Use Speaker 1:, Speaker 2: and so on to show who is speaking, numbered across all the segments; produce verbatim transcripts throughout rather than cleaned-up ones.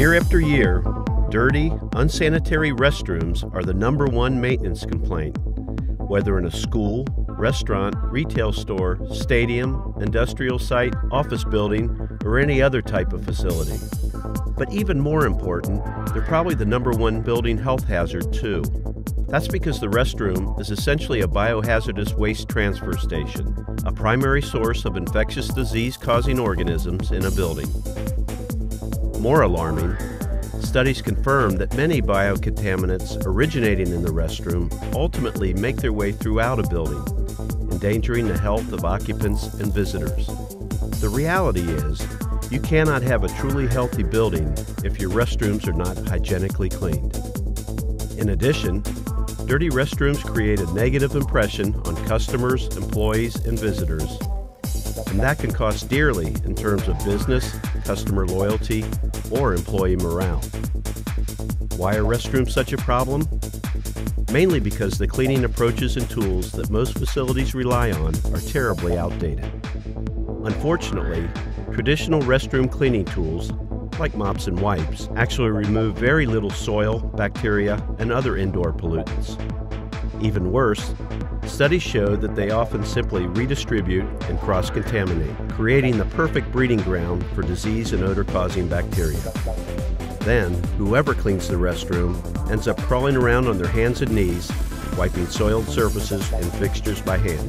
Speaker 1: Year after year, dirty, unsanitary restrooms are the number one maintenance complaint, whether in a school, restaurant, retail store, stadium, industrial site, office building, or any other type of facility. But even more important, they're probably the number one building health hazard too. That's because the restroom is essentially a biohazardous waste transfer station, a primary source of infectious disease-causing organisms in a building. More alarming, studies confirm that many biocontaminants originating in the restroom ultimately make their way throughout a building, endangering the health of occupants and visitors. The reality is, you cannot have a truly healthy building if your restrooms are not hygienically cleaned. In addition, dirty restrooms create a negative impression on customers, employees, and visitors, and that can cost dearly in terms of business, customer loyalty, or employee morale. Why are restrooms such a problem? Mainly because the cleaning approaches and tools that most facilities rely on are terribly outdated. Unfortunately, traditional restroom cleaning tools, like mops and wipes, actually remove very little soil, bacteria, and other indoor pollutants. Even worse, studies show that they often simply redistribute and cross-contaminate, creating the perfect breeding ground for disease and odor-causing bacteria. Then, whoever cleans the restroom ends up crawling around on their hands and knees, wiping soiled surfaces and fixtures by hand.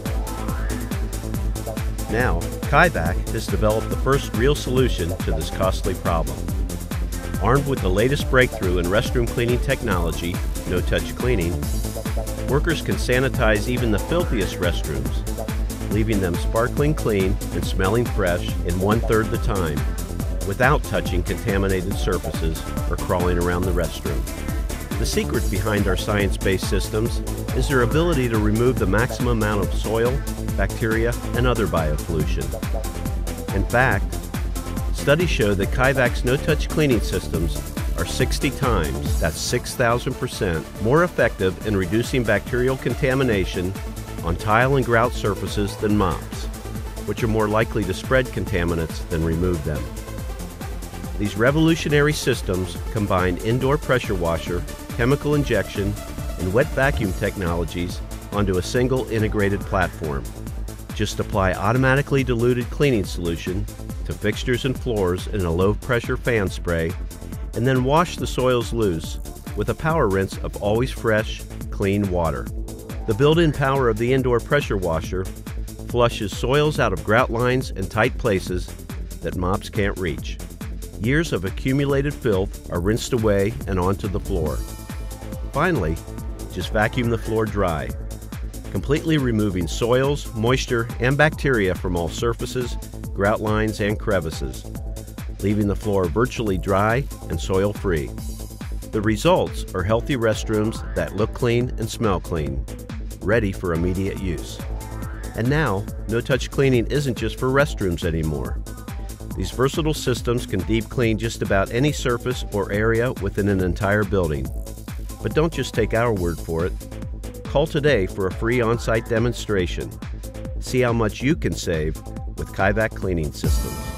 Speaker 1: Now, Kaivac has developed the first real solution to this costly problem. Armed with the latest breakthrough in restroom cleaning technology, no-touch cleaning, workers can sanitize even the filthiest restrooms, leaving them sparkling clean and smelling fresh in one-third the time, without touching contaminated surfaces or crawling around the restroom. The secret behind our science-based systems is their ability to remove the maximum amount of soil, bacteria, and other biopollution. In fact, studies show that Kaivac's no-touch cleaning systems are sixty times, that's six thousand percent, more effective in reducing bacterial contamination on tile and grout surfaces than mops, which are more likely to spread contaminants than remove them. These revolutionary systems combine indoor pressure washer, chemical injection, and wet vacuum technologies onto a single integrated platform. Just apply automatically diluted cleaning solution to fixtures and floors in a low-pressure fan spray, and then wash the soils loose with a power rinse of always fresh, clean water. The built-in power of the indoor pressure washer flushes soils out of grout lines and tight places that mops can't reach. Years of accumulated filth are rinsed away and onto the floor. Finally, just vacuum the floor dry, completely removing soils, moisture, and bacteria from all surfaces, grout lines, and crevices, leaving the floor virtually dry and soil-free. The results are healthy restrooms that look clean and smell clean, ready for immediate use. And now, no-touch cleaning isn't just for restrooms anymore. These versatile systems can deep clean just about any surface or area within an entire building. But don't just take our word for it. Call today for a free on-site demonstration. See how much you can save with Kaivac Cleaning Systems.